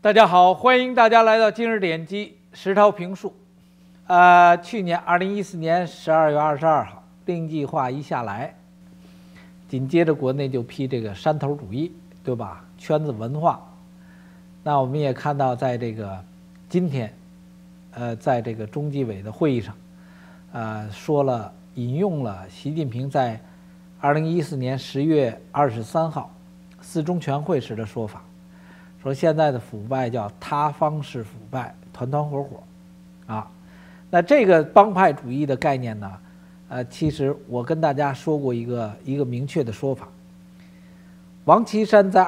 大家好，欢迎大家来到今日点击石涛评述。去年2014年12月22号，令计划一下来，紧接着国内就批这个山头主义，对吧？圈子文化。那我们也看到，在这个今天，在这个中纪委的会议上，引用了习近平在2014年10月23号四中全会时的说法。说现在的腐败叫他方式腐败，团团伙伙，那这个帮派主义的概念呢，其实我跟大家说过一个明确的说法。王岐山在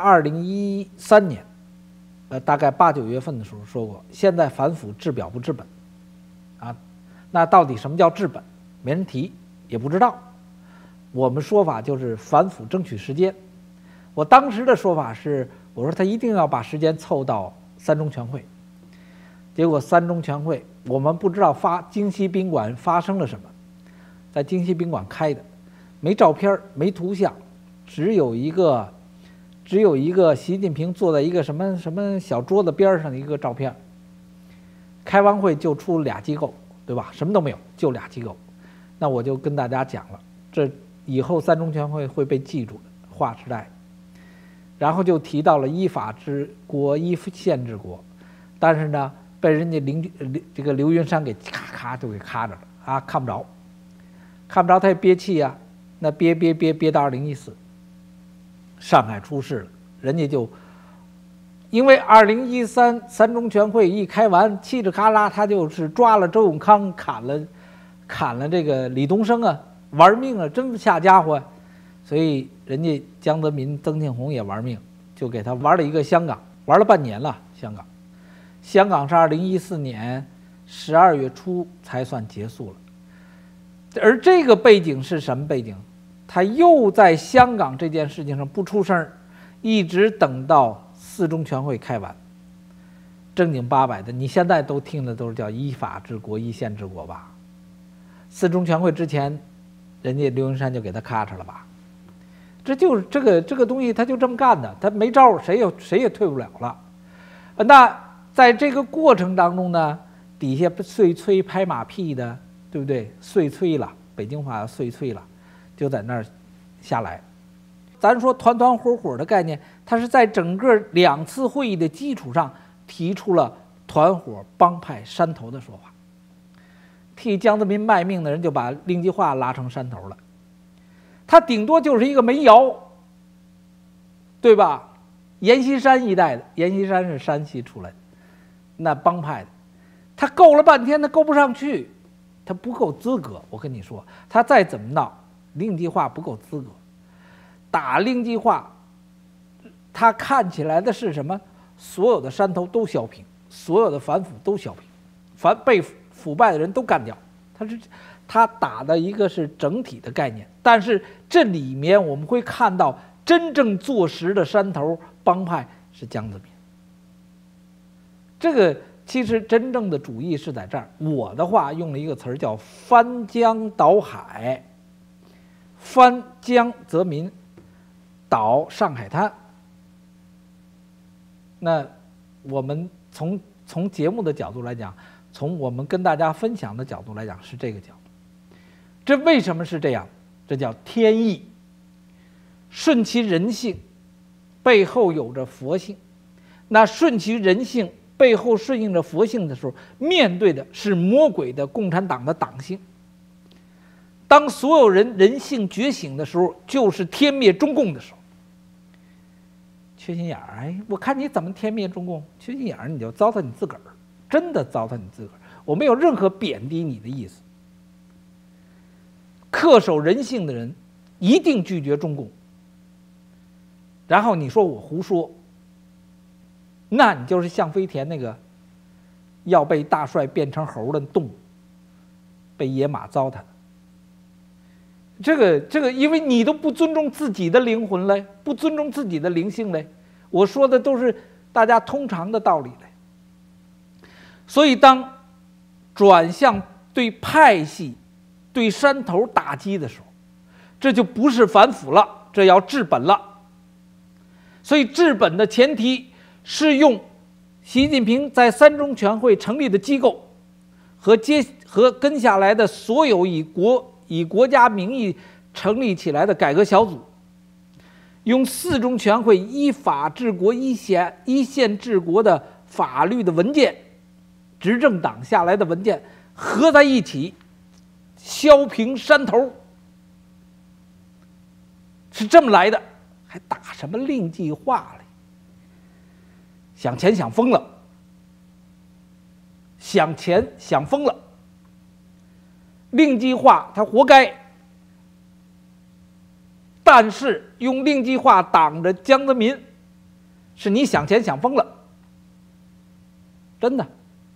2013年，大概8、9月份的时候说过，现在反腐治表不治本，那到底什么叫治本？没人提，也不知道。我们说法就是反腐争取时间。我当时的说法是，我说他一定要把时间凑到三中全会。结果三中全会我们不知道京西宾馆发生了什么，在京西宾馆开的，没照片没图像，只有一个习近平坐在一个什么小桌子边上的一个照片。开完会就出俩机构，对吧？什么都没有，就俩机构。那我就跟大家讲了，这以后三中全会会被记住的，划时代。然后就提到了依法治国、依宪治国，但是呢，被人家这个刘云山给咔就给咔着了看不着，他也憋气啊，那憋到2014，上海出事了，人家就因为2013三中全会一开完，嘁哩喀啦，他就是抓了周永康，砍了这个李东生啊，玩命啊，真下家伙。所以人家江泽民、曾庆红也玩命，就给他玩了一个香港，玩了半年了。香港是2014年12月初才算结束了。而这个背景是什么背景？他又在香港这件事情上不出声，一直等到四中全会开完，正经八百的，你现在都听的都是叫依法治国、依宪治国吧？四中全会之前，人家刘云山就给他咔嚓了吧？这就是这个东西，他就这么干的，他没招，谁也退不了了。那在这个过程当中呢，底下碎催拍马屁的，对不对？碎催了，北京话碎催了，就在那儿下来。咱说团团伙伙的概念，它是在整个2次会议的基础上提出了团伙帮派山头的说法。替江泽民卖命的人就把令计划拉成山头了。他顶多就是一个煤窑，对吧？阎锡山一代的，阎锡山是山西出来的，那帮派的，他够了半天，他够不上去，他不够资格。我跟你说，他再怎么闹，令计划不够资格。打令计划，他看起来的是什么？所有的山头都削平，所有的反腐都削平，被腐败的人都干掉。他打的一个是整体的概念，但是这里面我们会看到真正坐实的山头帮派是江泽民。这个其实真正的主义是在这儿。我的话用了一个词儿叫翻江倒海，翻江泽民，倒上海滩。那我们从节目的角度来讲，从我们跟大家分享的角度来讲，是这个角度。这为什么是这样？这叫天意，顺其人性，背后有着佛性。那顺其人性，背后顺应着佛性的时候，面对的是魔鬼的共产党的党性。当所有人性觉醒的时候，就是天灭中共的时候。缺心眼儿，我看你怎么天灭中共？缺心眼儿，你就糟蹋你自个儿，真的糟蹋你自个儿。我没有任何贬低你的意思。恪守人性的人一定拒绝中共。然后你说我胡说，那你就是像飞田那个要被大帅变成猴的动物，被野马糟蹋。这个，因为你都不尊重自己的灵魂嘞，不尊重自己的灵性嘞。我说的都是大家通常的道理嘞。所以当转向对派系、对山头打击的时候，这就不是反腐了，这要治本了。所以治本的前提是用习近平在三中全会成立的机构和跟下来的所有以国家名义成立起来的改革小组，用四中全会依法治国、依宪治国的法律的文件，执政党下来的文件合在一起，削平山头，是这么来的，还打什么令计划嘞？想钱想疯了，想钱想疯了。令计划他活该，但是用令计划挡着江泽民，是你想钱想疯了，真的。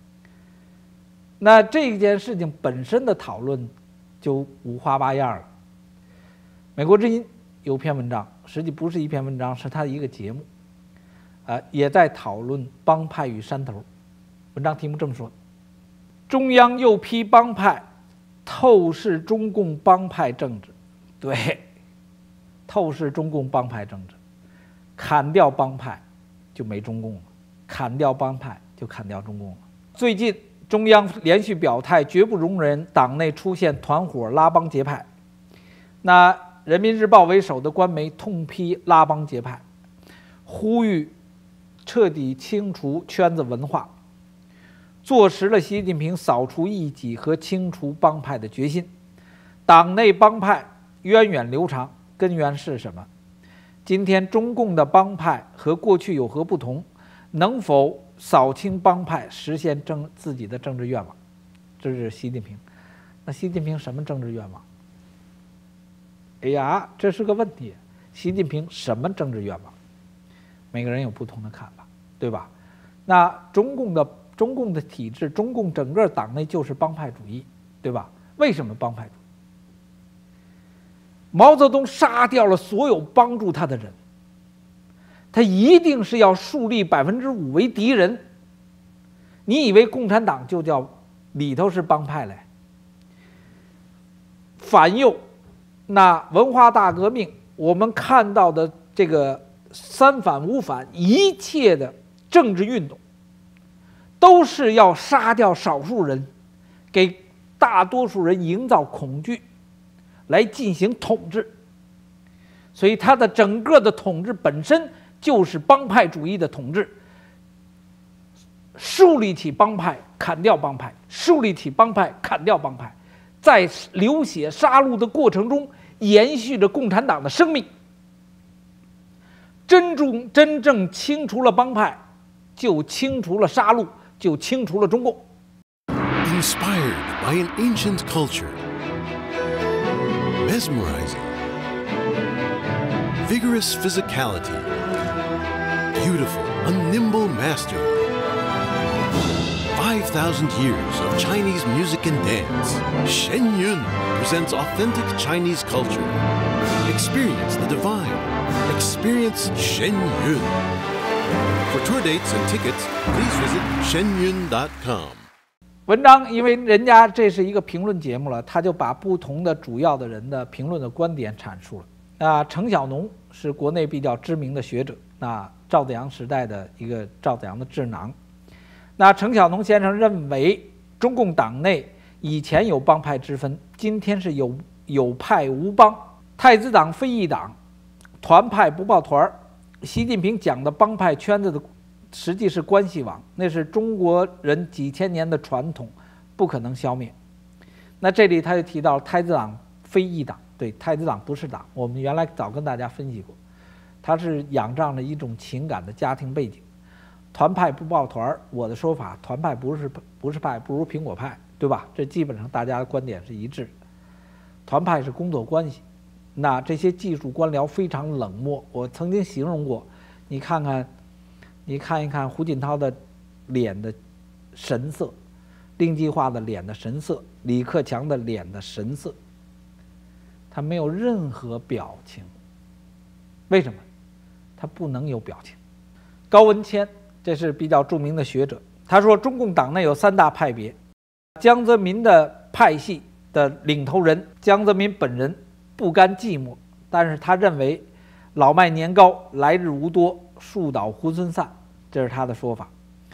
那这件事情本身的讨论就五花八样了。美国之音有篇文章，实际不是一篇文章，是他的一个节目，也在讨论帮派与山头。文章题目这么说：中央又批帮派透视中共帮派政治。对，透视中共帮派政治，砍掉帮派就没中共了，砍掉帮派就砍掉中共了。最近中央连续表态，绝不容忍党内出现团伙拉帮结派。那人民日报为首的官媒痛批拉帮结派，呼吁彻底清除圈子文化，坐实了习近平扫除异己和清除帮派的决心。党内帮派源远流长，根源是什么？今天中共的帮派和过去有何不同？能否扫清帮派，实现自己的政治愿望？这是习近平。那习近平什么政治愿望？哎呀，这是个问题。习近平什么政治愿望？每个人有不同的看法，对吧？那中共的体制，中共整个党内就是帮派主义，对吧？为什么帮派主义？毛泽东杀掉了所有帮助他的人，他一定是要树立5%为敌人。你以为共产党就叫里头是帮派嘞？反右，那文化大革命，我们看到的这个三反五反，一切的政治运动，都是要杀掉少数人，给大多数人营造恐惧，来进行统治。所以他的整个的统治本身就是帮派主义的统治，树立起帮派，砍掉帮派，树立起帮派，砍掉帮派，在流血杀戮的过程中延续着共产党的生命。真正清除了帮派，就清除了杀戮，就清除了中共。 Inspired by an ancient culture, mesmerizing, vigorous physicality, beautiful, nimble mastery. 5,000 years of Chinese music and dance. Shen Yun presents authentic Chinese culture. Experience the divine. Experience Shen Yun. For tour dates and tickets, please visit shenyun.com. 文章因为人家这是一个评论节目了，他就把不同的主要的人的评论的观点阐述了。那程小农是国内比较知名的学者，那赵子阳时代的一个赵子阳的智囊。那程小农先生认为，中共党内以前有帮派之分，今天是有派无帮，太子党非一党，团派不抱团。习近平讲的帮派圈子的实际是关系网，那是中国人几千年的传统，不可能消灭。那这里他就提到太子党非一党，对，太子党不是党，我们原来早跟大家分析过，它是仰仗着一种情感的家庭背景。团派不抱团，我的说法，团派不是派，不如苹果派，对吧？这基本上大家的观点是一致的。团派是工作关系，那这些技术官僚非常冷漠。我曾经形容过，你看一看胡锦涛的脸的神色，令计划的脸的神色，李克强的脸的神色，他没有任何表情。为什么？他不能有表情。高文谦，这是比较著名的学者，他说中共党内有3大派别，江泽民的派系的领头人江泽民本人不甘寂寞，但是他认为老迈年高，来日无多，树倒猢狲散，这是他的说法。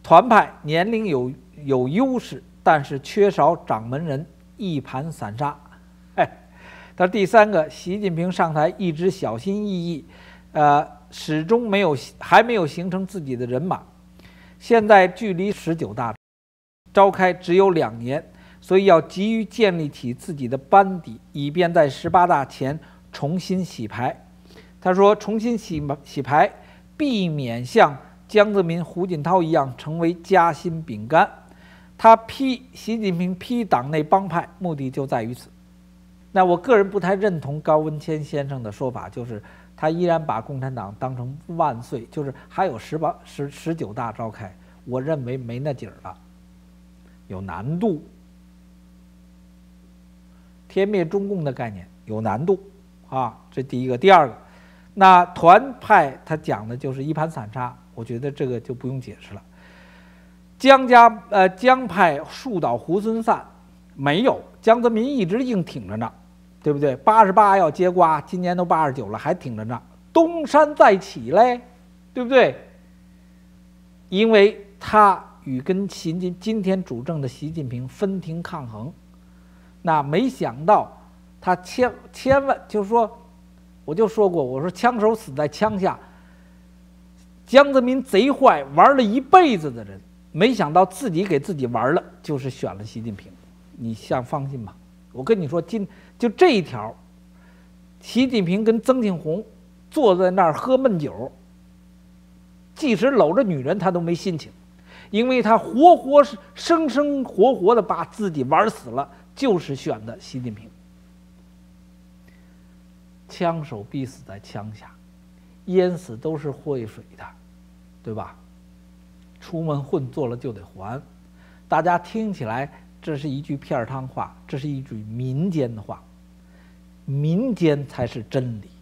团派年龄有优势，但是缺少掌门人，一盘散沙。他第三个，习近平上台一直小心翼翼，始终还没有形成自己的人马。现在距离19大召开只有2年，所以要急于建立起自己的班底，以便在18大前重新洗牌。他说，重新洗牌，避免像江泽民、胡锦涛一样成为夹心饼干。习近平批党内帮派，目的就在于此。那我个人不太认同高文谦先生的说法，就是他依然把共产党当成万岁，就是还有19大召开，我认为没那劲儿了，有难度。天灭中共的概念有难度啊，这第一个。第二个，那团派他讲的就是一盘散沙，我觉得这个就不用解释了。江派树倒猢狲散，没有，江泽民一直硬挺着呢，对不对？88要接瓜，今年都89了，还挺着呢。东山再起嘞，对不对？因为他与跟今天主政的习近平分庭抗衡，那没想到他千万就是说，我就说过，我说枪手死在枪下。江泽民贼坏，玩了一辈子的人，没想到自己给自己玩了，就是选了习近平。你放心吧，我跟你说，就这一条，习近平跟曾庆红坐在那儿喝闷酒，即使搂着女人他都没心情，因为他生活的把自己玩死了，就是选的习近平。枪手必死在枪下，淹死都是会水的，对吧？出门混做了就得还。大家听起来这是一句片儿汤话，这是一句民间的话，民间才是真理。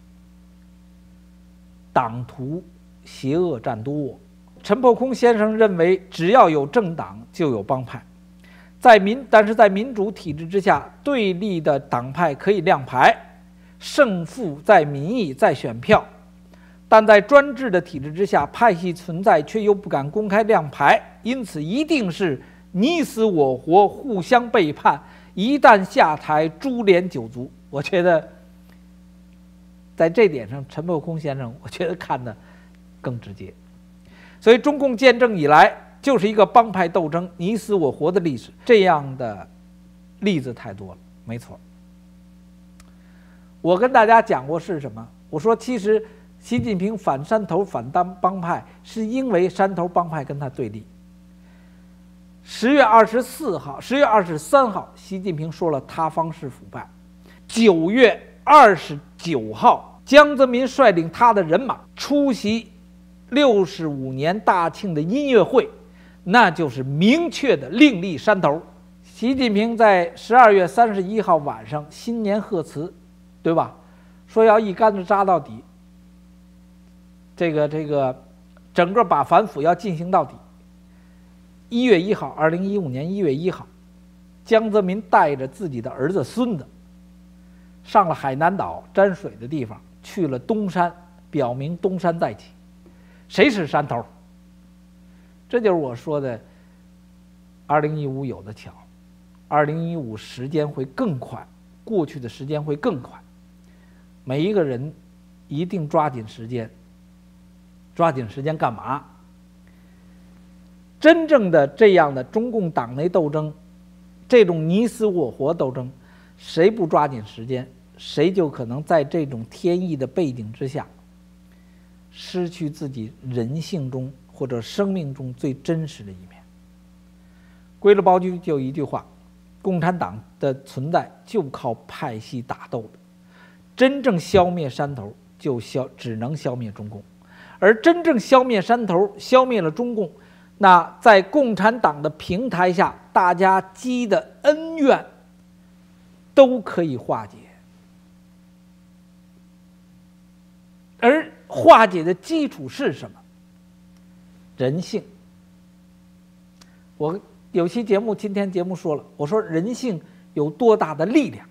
党徒邪恶占多。陈破空先生认为，只要有政党就有帮派，但是在民主体制之下，对立的党派可以亮牌，胜负在民意，在选票。但在专制的体制之下，派系存在却又不敢公开亮牌，因此一定是你死我活，互相背叛，一旦下台，株连九族。我觉得在这点上，陈破空先生我觉得看得更直接。所以中共建政以来就是一个帮派斗争你死我活的历史，这样的例子太多了。没错，我跟大家讲过是什么，我说其实习近平反山头反帮派，是因为山头帮派跟他对立。10月23号，习近平说了他方式腐败。9月29号，江泽民率领他的人马出席65年大庆的音乐会，那就是明确的另立山头。习近平在12月31号晚上新年贺词，对吧？说要一竿子扎到底。这个整个把反腐要进行到底。1月1号，2015年1月1号，江泽民带着自己的儿子孙子上了海南岛沾水的地方，去了东山，表明东山再起。谁是山头？这就是我说的2015有的巧，2015时间会更快，过去的时间会更快。每一个人一定抓紧时间。抓紧时间干嘛？真正的这样的中共党内斗争，这种你死我活斗争，谁不抓紧时间，谁就可能在这种天意的背景之下，失去自己人性中或者生命中最真实的一面。归了包句就一句话，共产党的存在就靠派系打斗的，真正消灭山头只能消灭中共。而真正消灭山头，消灭了中共，那在共产党的平台下，大家积的恩怨都可以化解。而化解的基础是什么？人性。我有期节目，今天节目说了，我说人性有多大的力量？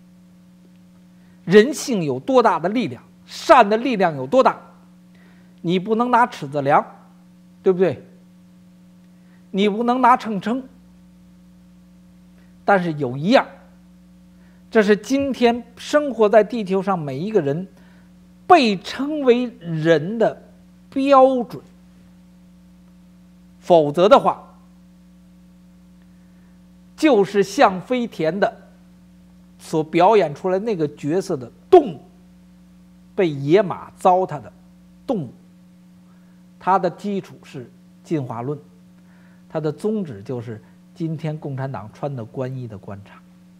人性有多大的力量？善的力量有多大？你不能拿尺子量，对不对？ 你不能拿秤称。但是有一样，这是今天生活在地球上每一个人被称为人的标准，否则的话，就是像飞田的所表演出来那个角色的动物，被野马糟蹋的动物，它的基础是进化论，它的宗旨就是今天共产党穿的官衣的官场。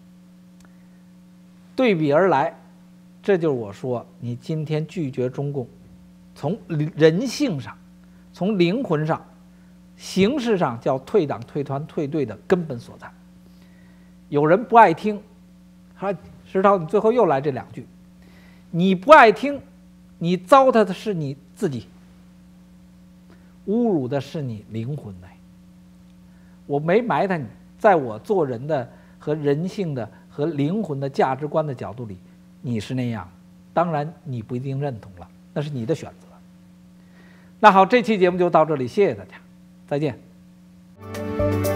对比而来，这就是我说你今天拒绝中共，从人性上，从灵魂上，形式上叫退党退团退队的根本所在。有人不爱听，石涛你最后又来这两句，你不爱听，你糟蹋的是你自己，侮辱的是你灵魂呢。我没埋汰你，在我做人的和人性的和灵魂的价值观的角度里，你是那样，当然你不一定认同了，那是你的选择。那好，这期节目就到这里，谢谢大家，再见。